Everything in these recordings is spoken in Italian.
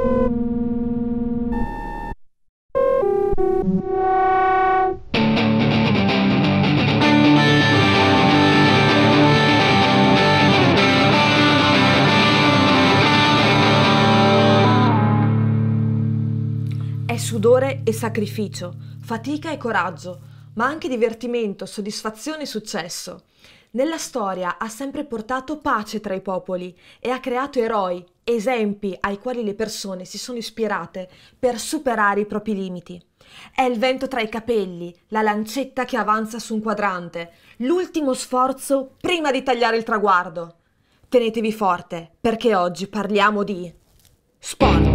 È sudore e sacrificio, fatica e coraggio, ma anche divertimento, soddisfazione e successo. Nella storia ha sempre portato pace tra i popoli e ha creato eroi, esempi ai quali le persone si sono ispirate per superare i propri limiti. È il vento tra i capelli, la lancetta che avanza su un quadrante, l'ultimo sforzo prima di tagliare il traguardo. Tenetevi forte, perché oggi parliamo di sport.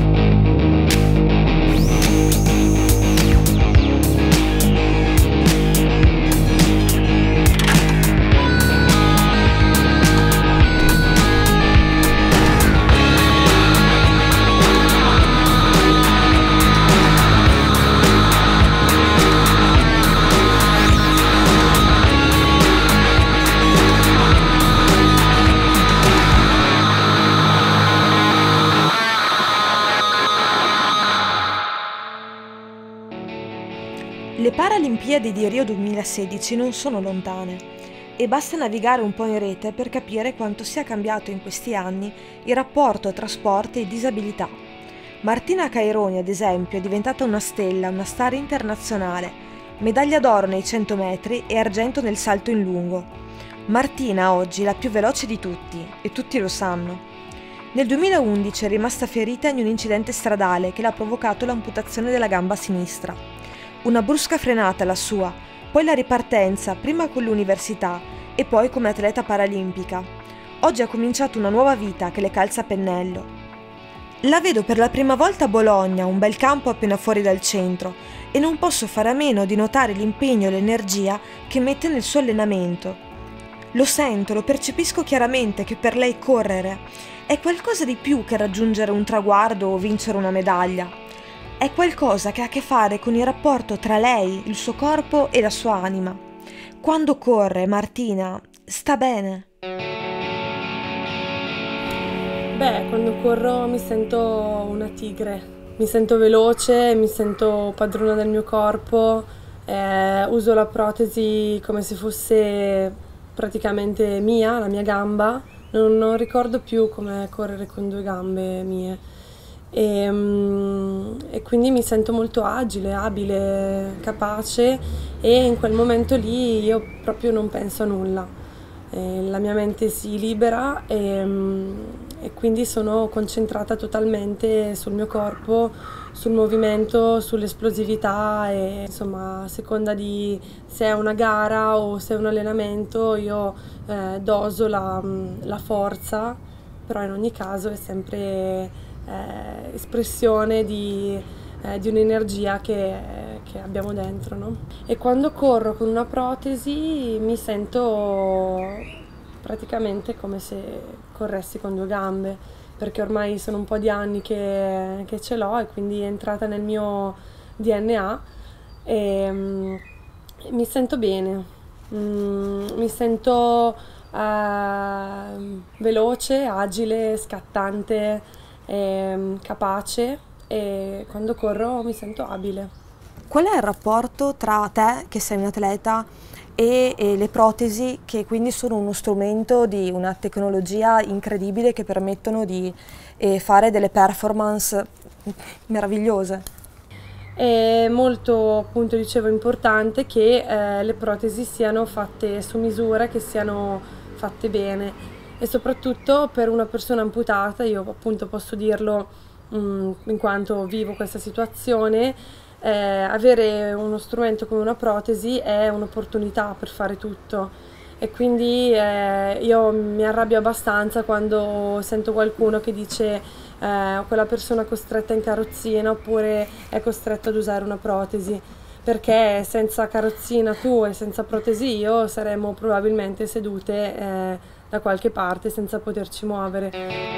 Le Paralimpiadi di Rio 2016 non sono lontane e basta navigare un po' in rete per capire quanto sia cambiato in questi anni il rapporto tra sport e disabilità. Martina Caironi, ad esempio, è diventata una stella, una star internazionale, medaglia d'oro nei 100 metri e argento nel salto in lungo. Martina oggi è la più veloce di tutti e tutti lo sanno. Nel 2011 è rimasta ferita in un incidente stradale che le ha provocato l'amputazione della gamba sinistra. Una brusca frenata la sua, poi la ripartenza, prima con l'università e poi come atleta paralimpica. Oggi ha cominciato una nuova vita che le calza a pennello. La vedo per la prima volta a Bologna, un bel campo appena fuori dal centro, e non posso fare a meno di notare l'impegno e l'energia che mette nel suo allenamento. Lo sento, lo percepisco chiaramente che per lei correre è qualcosa di più che raggiungere un traguardo o vincere una medaglia. È qualcosa che ha a che fare con il rapporto tra lei, il suo corpo e la sua anima. Quando corre, Martina sta bene. Quando corro mi sento una tigre, mi sento veloce, mi sento padrona del mio corpo, uso la protesi come se fosse praticamente mia, la mia gamba, non ricordo più come correre con due gambe mie. E quindi mi sento molto agile, abile, capace, e in quel momento lì io proprio non penso a nulla, la mia mente si libera e quindi sono concentrata totalmente sul mio corpo, sul movimento, sull'esplosività, e insomma a seconda di se è una gara o se è un allenamento io doso la forza, però in ogni caso è sempre espressione di un'energia che abbiamo dentro, no? E quando corro con una protesi mi sento praticamente come se corressi con due gambe, perché ormai sono un po' di anni che ce l'ho e quindi è entrata nel mio DNA e mi sento bene, mi sento veloce, agile, scattante, capace, e quando corro mi sento abile. Qual è il rapporto tra te, che sei un atleta, e le protesi, che quindi sono uno strumento di una tecnologia incredibile che permettono di fare delle performance meravigliose? È molto, appunto, dicevo, importante che le protesi siano fatte su misura, che siano fatte bene, e soprattutto per una persona amputata, io appunto posso dirlo in quanto vivo questa situazione, avere uno strumento come una protesi è un'opportunità per fare tutto, e quindi io mi arrabbio abbastanza quando sento qualcuno che dice quella persona è costretta in carrozzina oppure è costretta ad usare una protesi, perché senza carrozzina tu e senza protesi io saremmo probabilmente sedute da qualche parte senza poterci muovere.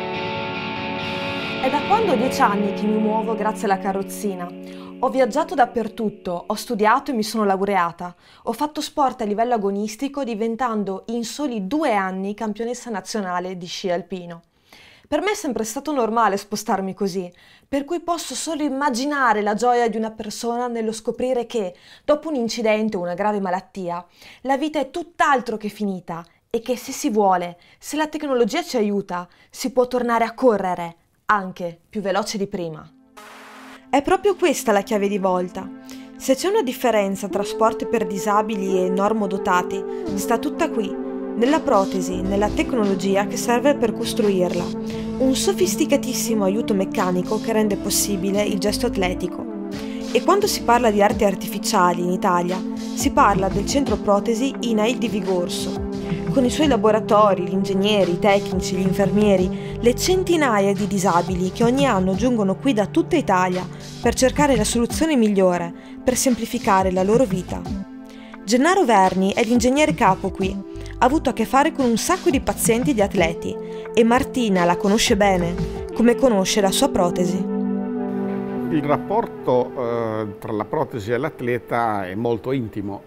È da quando ho 10 anni che mi muovo grazie alla carrozzina. Ho viaggiato dappertutto, ho studiato e mi sono laureata. Ho fatto sport a livello agonistico, diventando in soli 2 anni campionessa nazionale di sci alpino. Per me è sempre stato normale spostarmi così, per cui posso solo immaginare la gioia di una persona nello scoprire che, dopo un incidente o una grave malattia, la vita è tutt'altro che finita e che se si vuole, se la tecnologia ci aiuta, si può tornare a correre, anche più veloce di prima. È proprio questa la chiave di volta. Se c'è una differenza tra sport per disabili e normodotati, sta tutta qui, nella protesi, nella tecnologia che serve per costruirla, un sofisticatissimo aiuto meccanico che rende possibile il gesto atletico. E quando si parla di arti artificiali in Italia, si parla del centro protesi INAIL di Vigorso, con i suoi laboratori, gli ingegneri, i tecnici, gli infermieri, le centinaia di disabili che ogni anno giungono qui da tutta Italia per cercare la soluzione migliore per semplificare la loro vita. Gennaro Verni è l'ingegnere capo qui, ha avuto a che fare con un sacco di pazienti e di atleti e Martina la conosce bene, come conosce la sua protesi. Il rapporto tra la protesi e l'atleta è molto intimo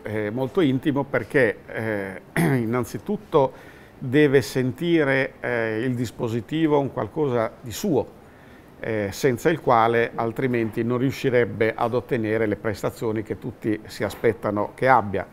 perché innanzitutto deve sentire il dispositivo un qualcosa di suo, senza il quale altrimenti non riuscirebbe ad ottenere le prestazioni che tutti si aspettano che abbia.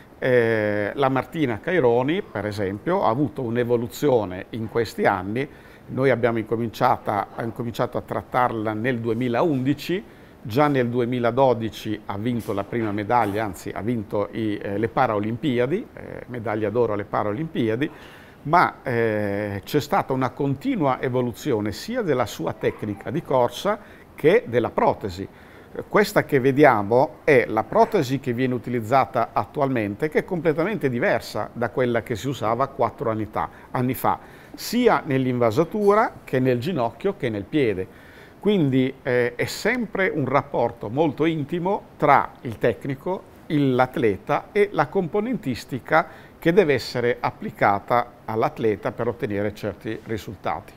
La Martina Caironi, per esempio, ha avuto un'evoluzione in questi anni. Noi abbiamo incominciato a trattarla nel 2011, già nel 2012 ha vinto la prima medaglia, anzi ha vinto le Paralimpiadi, medaglia d'oro alle Paralimpiadi, ma c'è stata una continua evoluzione sia della sua tecnica di corsa che della protesi. Questa che vediamo è la protesi che viene utilizzata attualmente, che è completamente diversa da quella che si usava 4 anni fa, sia nell'invasatura che nel ginocchio che nel piede. Quindi è sempre un rapporto molto intimo tra il tecnico, l'atleta e la componentistica che deve essere applicata all'atleta per ottenere certi risultati.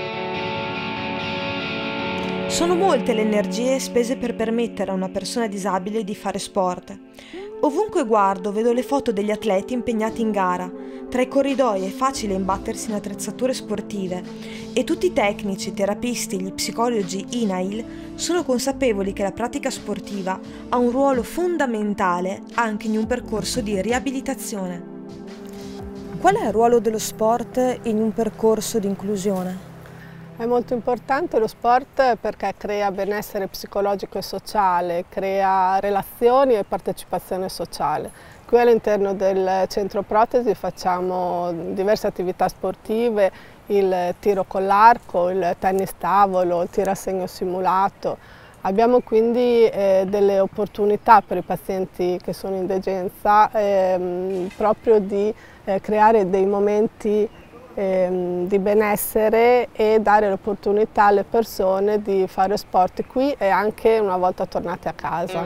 Sono molte le energie spese per permettere a una persona disabile di fare sport. Ovunque guardo vedo le foto degli atleti impegnati in gara. Tra i corridoi è facile imbattersi in attrezzature sportive e tutti i tecnici, i terapisti, gli psicologi INAIL sono consapevoli che la pratica sportiva ha un ruolo fondamentale anche in un percorso di riabilitazione. Qual è il ruolo dello sport in un percorso di inclusione? È molto importante lo sport perché crea benessere psicologico e sociale, crea relazioni e partecipazione sociale. Qui all'interno del centro protesi facciamo diverse attività sportive, il tiro con l'arco, il tennis tavolo, il tiro a segno simulato. Abbiamo quindi delle opportunità per i pazienti che sono in degenza proprio di creare dei momenti di benessere e dare l'opportunità alle persone di fare sport qui e anche una volta tornate a casa.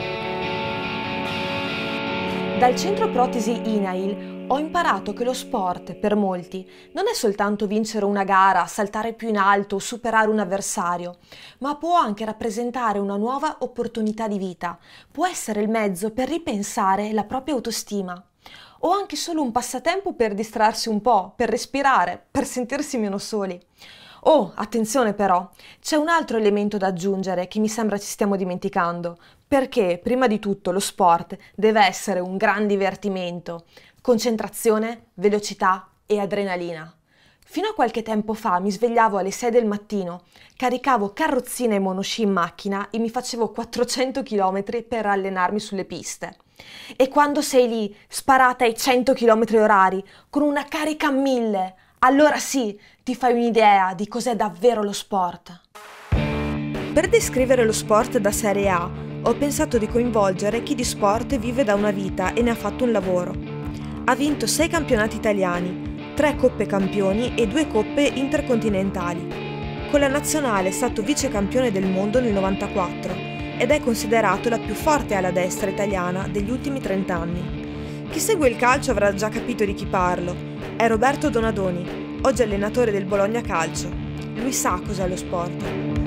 Dal centro protesi INAIL ho imparato che lo sport, per molti, non è soltanto vincere una gara, saltare più in alto o superare un avversario, ma può anche rappresentare una nuova opportunità di vita, può essere il mezzo per ripensare la propria autostima. O anche solo un passatempo per distrarsi un po', per respirare, per sentirsi meno soli. Oh, attenzione però, c'è un altro elemento da aggiungere che mi sembra ci stiamo dimenticando, perché prima di tutto lo sport deve essere un gran divertimento, concentrazione, velocità e adrenalina. Fino a qualche tempo fa mi svegliavo alle 6 del mattino, caricavo carrozzine e monosci in macchina e mi facevo 400 km per allenarmi sulle piste. E quando sei lì, sparata ai 100 km orari, con una carica a 1000, allora sì, ti fai un'idea di cos'è davvero lo sport. Per descrivere lo sport da Serie A, ho pensato di coinvolgere chi di sport vive da una vita e ne ha fatto un lavoro. Ha vinto 6 campionati italiani, 3 coppe campioni e 2 coppe intercontinentali. Con la nazionale è stato vice campione del mondo nel 94 ed è considerato la più forte ala destra italiana degli ultimi 30 anni. Chi segue il calcio avrà già capito di chi parlo. È Roberto Donadoni, oggi allenatore del Bologna Calcio. Lui sa cos'è lo sport.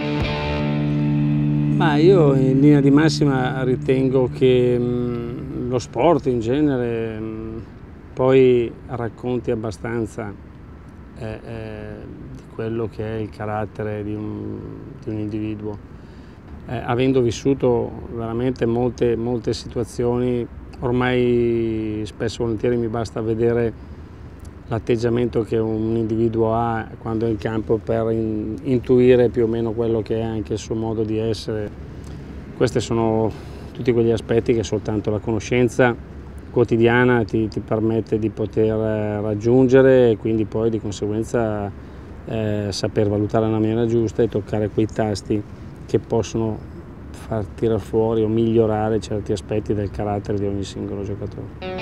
Ma io in linea di massima ritengo che lo sport in genere poi racconti abbastanza di quello che è il carattere di un individuo. Avendo vissuto veramente molte situazioni, ormai spesso e volentieri mi basta vedere l'atteggiamento che un individuo ha quando è in campo per intuire più o meno quello che è anche il suo modo di essere. Questi sono tutti quegli aspetti che soltanto la conoscenza quotidiana ti permette di poter raggiungere, e quindi poi di conseguenza saper valutare nella maniera giusta e toccare quei tasti che possono far tirar fuori o migliorare certi aspetti del carattere di ogni singolo giocatore.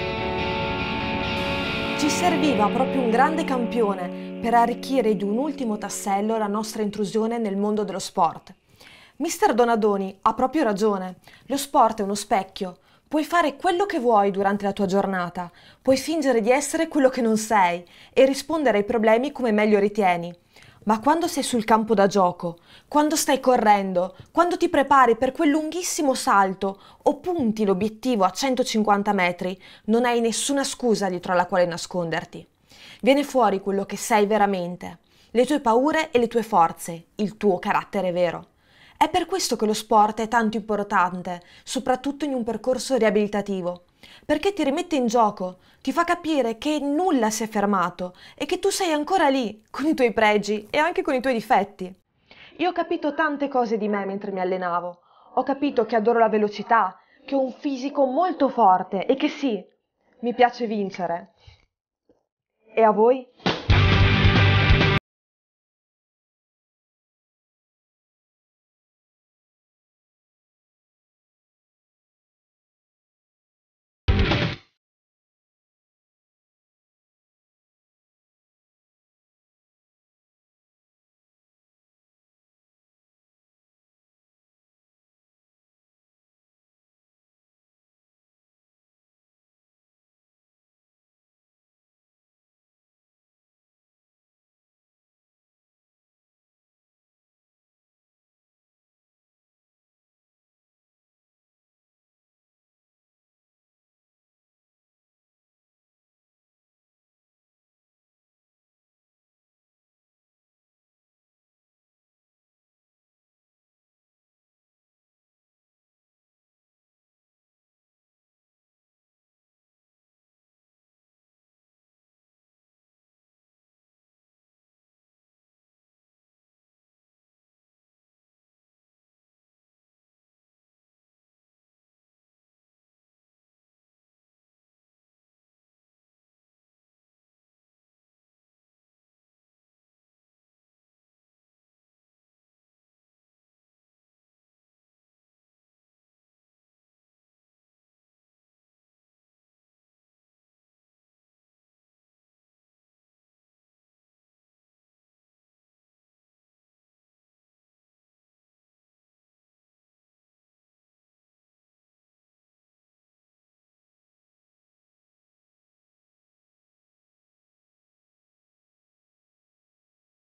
Ci serviva proprio un grande campione per arricchire di un ultimo tassello la nostra intrusione nel mondo dello sport. Mister Donadoni ha proprio ragione, lo sport è uno specchio. Puoi fare quello che vuoi durante la tua giornata, puoi fingere di essere quello che non sei e rispondere ai problemi come meglio ritieni. Ma quando sei sul campo da gioco, quando stai correndo, quando ti prepari per quel lunghissimo salto o punti l'obiettivo a 150 metri, non hai nessuna scusa dietro alla quale nasconderti. Viene fuori quello che sei veramente, le tue paure e le tue forze, il tuo carattere vero. È per questo che lo sport è tanto importante, soprattutto in un percorso riabilitativo, perché ti rimette in gioco, ti fa capire che nulla si è fermato e che tu sei ancora lì, con i tuoi pregi e anche con i tuoi difetti. Io ho capito tante cose di me mentre mi allenavo. Ho capito che adoro la velocità, che ho un fisico molto forte e che sì, mi piace vincere. E a voi?